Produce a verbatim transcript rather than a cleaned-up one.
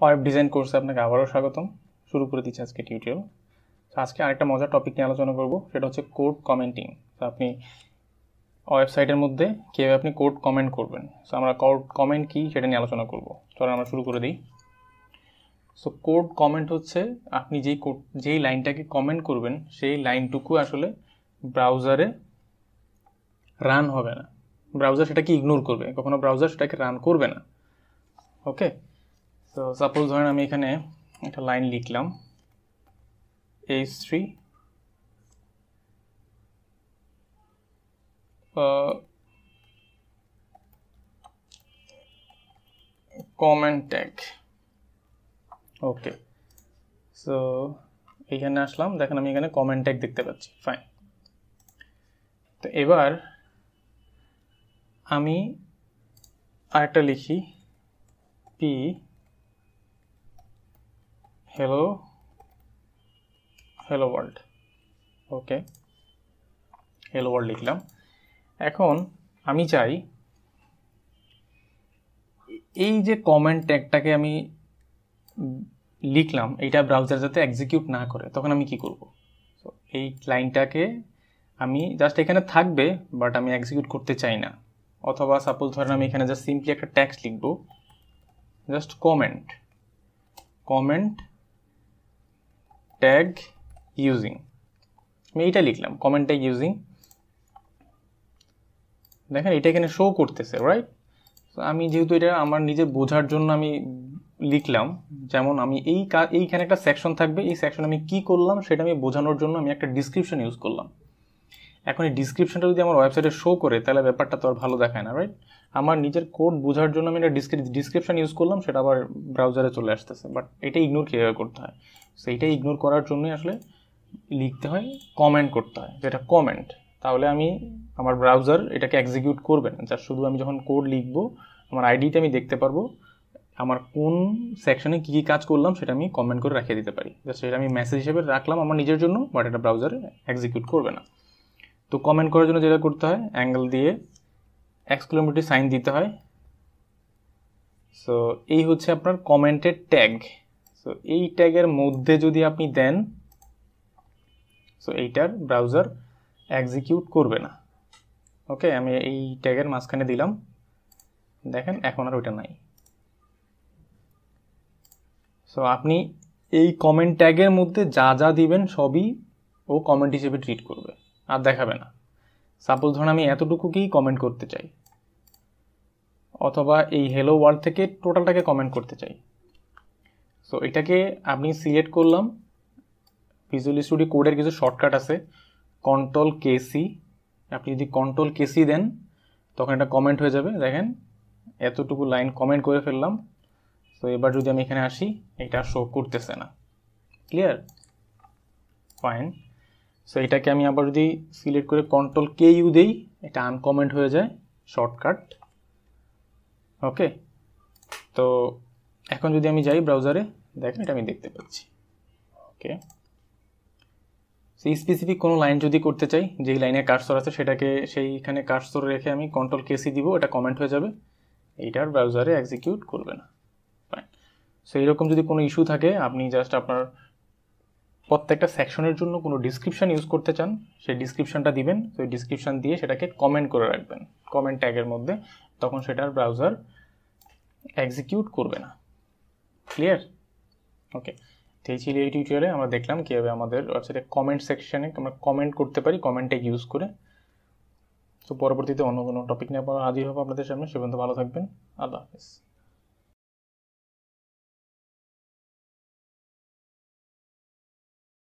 Web design কোর্সে আপনাকে আবারও স্বাগতম। শুরু করে দিচ্ছি আজকে টিউটোরিয়াল। তো আজকে আরেকটা মজার টপিক নিয়ে আলোচনা করব, সেটা হচ্ছে কোড কমেন্টিং। তো আপনি ওয়েবসাইটের মধ্যে কীভাবে আপনি কোড কমেন্ট করবেন। সো আমরা কোড কমেন্ট কী সেটা নিয়ে আলোচনা করব। চলো আমরা শুরু করে দিই। সো কোড কমেন্ট হচ্ছে আপনি যেই কোড যেই লাইনটাকে কমেন্ট করবেন সেই লাইনটুকু আসলে ব্রাউজারে রান হবে না, ব্রাউজার সেটাকে ইগনোর করবে, কখনো ব্রাউজার সেটাকে রান করবে না। ওকে, তো সাপোজ ধরেন আমি এখানে একটা লাইন লিখলাম H three comment tag. Okay, so এইখানে আসলাম, দেখেন আমি এখানে কমেন্ট ট্যাগ দেখতে পাচ্ছি। ফাইন, তো এবার আমি আরেকটা লিখি P hello hello world. Okay, hello world লিখলাম। এখন আমি চাই এই যে কমেন্ট ট্যাগটাকে আমি লিখলাম এইটা ব্রাউজার যাতে এক্সিকিউট না করে, তখন আমি কি করব? সো এই লাইনটাকে আমি জাস্ট এখানে থাকবে, বাট আমি এক্সিকিউট করতে চাই না। অথবা সাপোজ ধরেন আমি এখানে জাস্ট সিম্পলি একটা টেক্সট লিখব, just comment comment tag using. আমি এইটা লিখলাম কমেন্ট ট্যাগ ইউজিং। দেখেন এটা এখানে শো করতেছে, রাইট? তো আমি যেহেতু এটা আমার নিজে বোঝার জন্য আমি লিখলাম, যেমন আমি এই এইখানে একটা সেকশন থাকবে, এই সেকশন আমি কি করলাম সেটা আমি বোঝানোর জন্য আমি একটা ডিসক্রিপশন ইউজ করলাম। এখন এই ডিসক্রিপশনটা যদি আমার ওয়েবসাইটে শো করে তাহলে ব্যাপারটা তো আর ভালো দেখায় না, রাইট? আমার নিজের কোড বোঝার জন্য আমি একটা ডিসক্রিপশন ইউজ করলাম, সেটা আবার ব্রাউজারে চলে আসতেছে, বাট এটা ইগনোর কীভাবে করতে হয়? সো এইটা ইগনোর করার জন্যই আসলে লিখতে হয়, কমেন্ট করতে হয়, যেটা কমেন্ট। তাহলে আমি আমার ব্রাউজার এটাকে এক্সিকিউট করবে না, যা শুধু আমি যখন কোড লিখবো আমার আইডিতে আমি দেখতে পারবো আমার কোন সেকশনে কী কী কাজ করলাম, সেটা আমি কমেন্ট করে রাখিয়ে দিতে পারি। জাস্ট সেটা আমি মেসেজ হিসেবে রাখলাম আমার নিজের জন্য, বাট এটা ব্রাউজারে এক্সিকিউট করবে না। তো কমেন্ট করার জন্য যেটা করতে হয়, অ্যাঙ্গেল দিয়ে এক্সক্লেমেটরি সাইন দিতে হয়। সো এই হচ্ছে আপনার কমেন্টের ট্যাগ। সো এই ট্যাগের মধ্যে যদি আপনি দেন, সো এইটার ব্রাউজার এক্সিকিউট করবে না। ওকে, আমি এই ট্যাগের মাঝখানে দিলাম, দেখেন এখন আর ওইটা নাই। সো আপনি এই কমেন্ট ট্যাগের মধ্যে যা যা দিবেন সবই ও কমেন্ট হিসেবে ট্রিট করবে, আর দেখাবে না। সাপোজ ধরুন আমি এতটুকুকেই কমেন্ট করতে চাই, অথবা এই হ্যালো ওয়ার্ল্ড থেকে টোটালটাকে কমেন্ট করতে চাই। সো এটাকে আপনি সিলেক্ট করলাম, ভিজুয়াল স্টুডিও কোডের কিছু শর্টকাট আছে, কন্ট্রোল কে সি। আপনি যদি কন্ট্রোল কে সি দেন তখন এটা কমেন্ট হয়ে যাবে। দেখেন এতটুকু লাইন কমেন্ট করে ফেললাম। তো এবার যদি আমি এখানে আসি, এটা শো করতেছে না। ক্লিয়ার? ফাইন। সো এটাকে আমি আবার যদি সিলেক্ট করে কন্ট্রোল কে ইউ দেই, এটা আনকমেন্ট হয়ে যায়, শর্টকাট। ওকে, তো এখন যদি আমি যাই ব্রাউজারে, দেখেন এটা আমি দেখতে পাচ্ছি। ওকে, সেই স্পেসিফিক কোনো লাইন যদি করতে চাই, যেই লাইনে কার্সর আছে সেটাকে সেইখানে কার্সর রেখে আমি কন্ট্রোল কেসি দিব, এটা কমেন্ট হয়ে যাবে, এইটার ব্রাউজারে এক্সিকিউট করবে না। ফাইন। সো এইরকম যদি কোনো ইস্যু থাকে, আপনি জাস্ট আপনার প্রত্যেকটা সেকশনের জন্য কোনো ডিসক্রিপশান ইউজ করতে চান, সেই ডিসক্রিপশানটা দিবেন। তো এই ডিসক্রিপশান দিয়ে সেটাকে কমেন্ট করে রাখবেন কমেন্ট ট্যাগের মধ্যে, তখন সেটার ব্রাউজার এক্সিকিউট করবে না। ক্লিয়ার? ওকে, তো এই ছিল এই টিউটোরিয়ালে আমরা দেখলাম কীভাবে আমাদের ওয়েবসাইটে কমেন্ট সেকশানে আমরা কমেন্ট করতে পারি কমেন্ট ট্যাগ ইউজ করে। তো পরবর্তীতে অন্য কোনো টপিক নিয়ে আবার হাজির হবো আপনাদের সামনে। সে পর্যন্ত ভালো থাকবেন। আল্লাহ হাফেজ।